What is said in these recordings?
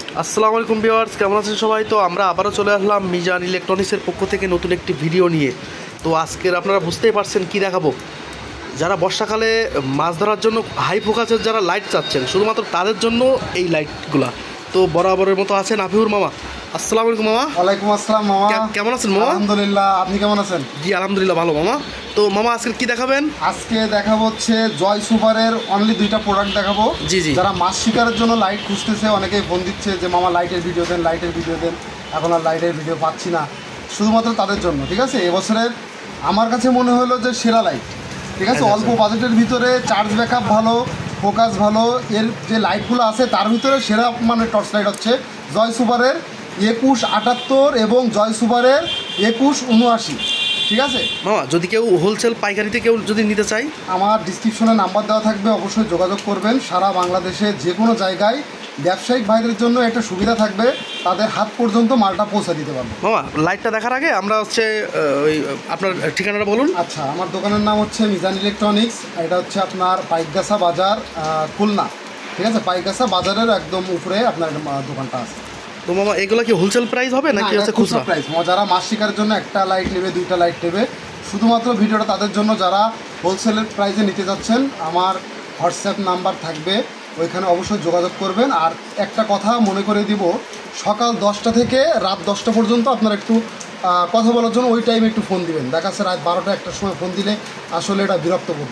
আসসালামু আলাইকুম ভিউয়ার্স, কেমন আছেন সবাই? তো আমরা আবারও চলে আসলাম মিজান ইলেকট্রনিক্সের পক্ষ থেকে নতুন একটি ভিডিও নিয়ে। তো আজকের আপনারা বুঝতেই পারছেন কি দেখাবো। যারা বর্ষাকালে মাছ ধরার জন্য হাই ফোকাসের যারা লাইট চাচ্ছেন, শুধুমাত্র তাদের জন্য এই লাইটগুলা। তো বরাবরের মতো আছেন আফিউর মামা। আসসালামু আলাইকুম মামা। ওয়ালাইকুম আসসালাম মামা। কেমন আছেন মামা? আলহামদুলিল্লাহ, আপনি কেমন আছেন? জি আলহামদুলিল্লাহ ভালো মামা। তো মামা আজকে কি দেখাবেন? আজকে দেখাবো হচ্ছে জয় সুপারের অনলি দুইটা প্রোডাক্ট দেখাবো। জি জি। যারা মাছ শিকারের জন্য লাইট খুঁজতেছে, অনেকেই ফোন দিচ্ছে যে মামা লাইটের ভিডিও দেন, লাইটের ভিডিও দেন, এখন আর লাইটের ভিডিও পাচ্ছি না, শুধুমাত্র তাদের জন্য। ঠিক আছে, এবছরের আমার কাছে মনে হলো যে সেরা লাইট। ঠিক আছে, অল্প বাজেটের ভিতরে চার্জ ব্যাকআপ ভালো, ফোকাস ভালো, এর যে লাইটগুলো আছে তার ভিতরে সেরা মানে টর্চ লাইট হচ্ছে জয় সুপারের 2178 এবং জয় সুপারের 2179। ঠিক আছে মামা, যদি কেউ হোলসেল পাইকারিতে কেউ যদি নিতে চায়, আমার ডিসক্রিপশনে নাম্বার দেওয়া থাকবে, অবশ্যই যোগাযোগ করবেন। সারা বাংলাদেশে যে কোনো জায়গায় ব্যবসায়িক ভাইদের জন্য একটা সুবিধা থাকবে, তাদের হাত পর্যন্ত মালটা পৌঁছে দিতে পারবো। মামা লাইটটা দেখার আগে আমরা হচ্ছে ওই আপনার ঠিকানাটা বলুন। আচ্ছা, আমার দোকানের নাম হচ্ছে মিজান ইলেকট্রনিক্স। এটা হচ্ছে আপনার পাইকগাছা বাজার, খুলনা। ঠিক আছে, পাইকগাছা বাজারের একদম উপরে আপনার দোকানটা আছে। তো মামা এগুলো কি হোলসেল প্রাইস হবে নাকি হচ্ছে খুচরা প্রাইস? যারা মাছ শিকারের জন্য একটা লাইট নেবে, দুইটা লাইট নেবে, শুধুমাত্র ভিডিওটা তাদের জন্য। যারা হোলসেলের প্রাইসে নিতে যাচ্ছেন, আমার হোয়াটসঅ্যাপ নাম্বার থাকবে, ওইখানে অবশ্যই যোগাযোগ করবেন। আর একটা কথা মনে করে দিব, সকাল 10টা থেকে রাত 10টা পর্যন্ত আপনারা একটু কথা বলার জন্য ওই টাইমে একটু ফোন দিবেন। দেখা যাচ্ছে রাত 12টা 1টার সময় ফোন দিলে আসলে এটা বিরক্ত করবে।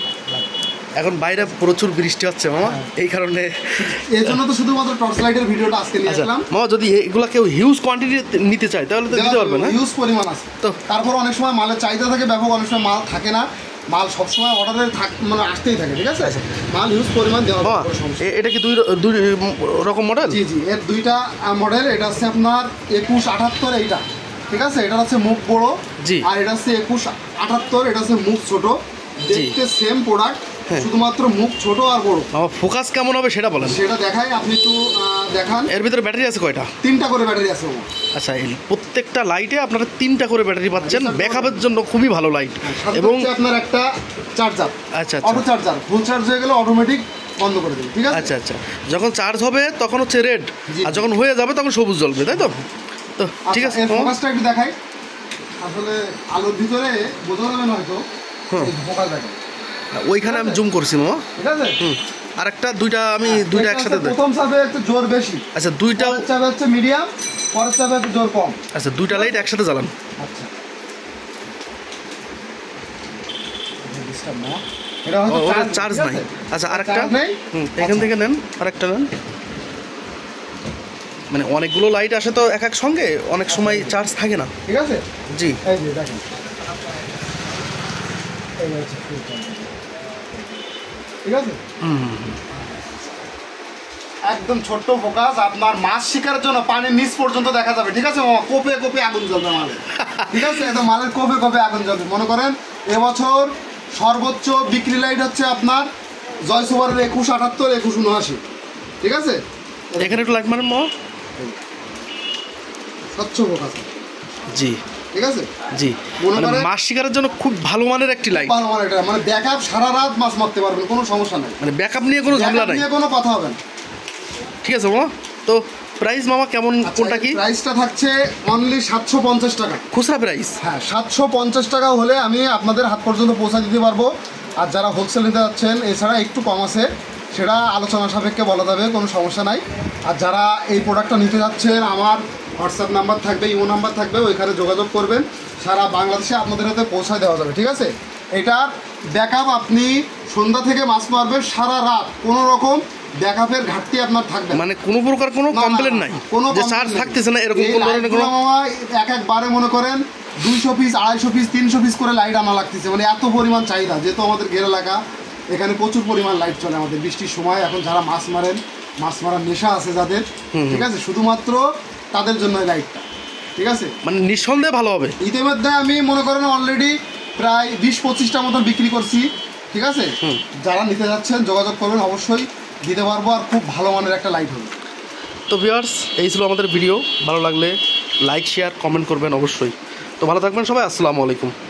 এখন বাইরে প্রচুর বৃষ্টি হচ্ছে মামা, এই কারণে এই জন্য তো শুধুমাত্র টর্চ লাইটের ভিডিওটা আজকে নিয়ে আসলাম। মামা যদি এগুলো কেউ হিউজ কোয়ান্টিটি নিতে চায় তাহলে তো দিতে পারবেন না? হিউজ পরিমাণ আছে তো। তারপর অনেক সময় মালের চাহিদা থাকে ব্যাপক, অনেক সময় মাল থাকে না, মাল সবসময় অর্ডারে মানে আসতেই থাকে। ঠিক আছে, মাল হিউজ পরিমাণ দেওয়া হবে। এটা কি দুই রকম মডেল? জি জি, এর দুইটা মডেল। এটা হচ্ছে আপনার 2178, এইটা। ঠিক আছে, এটা হচ্ছে মুখ বড়, জি। আর এটা হচ্ছে 2178, এটা হচ্ছে মুখ ছোট। দেখতে সেম প্রোডাক্ট, শুধুমাত্র মুখ ছোট আর বড়। ফোকাস কেমন হবে সেটা বলেন। সেটা দেখাই, আপনি একটু দেখান। এর ভিতরে ব্যাটারি আছে কয়টা? 3টা করে ব্যাটারি আছে। আচ্ছা, প্রত্যেকটা লাইটে আপনারা 3টা করে ব্যাটারি পাচ্ছেন, ব্যাকআপের জন্য খুবই ভালো লাইট। এবং আপনার একটা চার্জার, আচ্ছা অটো চার্জার, ফুল চার্জ হয়ে গেলে অটোমেটিক বন্ধ করে দেবে। ঠিক আছে, আচ্ছা আচ্ছা। যখন চার্জ হবে তখন হচ্ছে রেড, আর যখন হয়ে যাবে তখন সবুজ জ্বলবে, তাই তো? তো ঠিক আছে, ফোকাসটা একটু দেখাই। আসলে আলোর ভিতরে বোঝা যাবে না হয়তো, ফোকাস দেখাই। ওইখানে আমি জুম করছি মামা। ঠিক আছে, আরেকটা দুইটা আমি দুইটা একসাথে দেই। প্রথম চাপে একটু জোর বেশি। আচ্ছা, দুইটা চাপে হচ্ছে মিডিয়াম, পরের চাপে একটু জোর কম। আচ্ছা, দুইটা লাইট একসাথে জ্বালান। আচ্ছা, এটা হয়তো চার্জ নাই। আচ্ছা, আরেকটা এখান থেকে নেন, আরেকটা নেন। মানে অনেকগুলো লাইট আসে তো এক সঙ্গে, অনেক সময় চার্জ থাকে না। ঠিক আছে, জি। এই যে দেখেন, ঠিক আছে, একদম ছোট্ট ফোকাস। আপনার মাছ শিকারের জন্য পানির নিচ পর্যন্ত দেখা যাবে। ঠিক আছে, কোপে কোপে আগুন জ্বলবে মালে। ঠিক আছে, এটা মালের কোপে কোপে আগুন জ্বলবে। মনে করেন এবছর সর্বোচ্চ বিক্রি লাইট হচ্ছে আপনার জয় সুপারের 2178, 2179। ঠিক আছে, এখানে একটু লাইট মারেন মা। স্বচ্ছ ফোকাস। জি, ঠিক আছে, জি। মাছ শিকারের জন্য খুব ভালো মানের একটি লাইট। ভালো মানের, এটা মানে ব্যাকআপ সারা রাত মাছ মারতে পারবেন, কোনো সমস্যা নাই। মানে ব্যাকআপ নিয়ে কোনো ঝামেলা নাই, কোনো কথা হবে না। ঠিক আছে মামা। তো প্রাইস মামা কেমন, কোনটা কি? প্রাইসটা থাকছে অনলি 750 টাকা খুচরা প্রাইস। হ্যাঁ, 750 টাকা হলে আমি আপনাদের হাত পর্যন্ত পৌঁছা দিতে পারবো। আর যারা হোলসেল নিতে যাচ্ছেন, এছাড়া একটু কম আছে, সেটা আলোচনা সাপেক্ষে বলা যাবে, কোনো সমস্যা নাই। আর যারা এই প্রোডাক্টটা নিতে যাচ্ছেন, আমার হোয়াটসঅ্যাপ নাম্বার থাকবে, ইমো নাম্বার থাকবে, ওইখানে যোগাযোগ করবেন। সারা বাংলাদেশে আপনাদের হাতে পৌঁছায় দেওয়া যাবে। ঠিক আছে, এটার ব্যাকআপ আপনি সন্ধ্যা থেকে মাছ মারবেন সারা রাত, কোনো রকম ব্যাকআপের ঘাটতি আপনার থাকবে, মানে কোনো প্রকার কোনো কমপ্লেন নাই, কোনো চার্জ থাকতেছে না, এরকম কোনো ধরনের কোনো। একবারে মনে করেন 200 পিস, 250 পিস, 300 পিস করে লাইট আনা লাগতেছে, মানে এত পরিমাণ চাহিদা। যেহেতু আমাদের ঘের এলাকা, এখানে প্রচুর পরিমাণ লাইট চলে আমাদের বৃষ্টির সময়। এখন যারা মাছ মারেন, মাছ মারার নেশা আছে যাদের, ঠিক আছে, শুধুমাত্র তাদের জন্য এই লাইটটা। ঠিক আছে, মানে নিঃসন্দেহে ভালো হবে। ইতিমধ্যে আমি মনে করেন অলরেডি প্রায় 20-25টা মতন বিক্রি করছি। ঠিক আছে, যারা নিতে যাচ্ছেন যোগাযোগ করবেন, অবশ্যই দিতে পারবো, আর খুব ভালো মানের একটা লাইট হবে। তো ভিউয়ার্স, এই ছিল আমাদের ভিডিও। ভালো লাগলে লাইক, শেয়ার, কমেন্ট করবেন অবশ্যই। তো ভালো থাকবেন সবাই। আসসালামু আলাইকুম।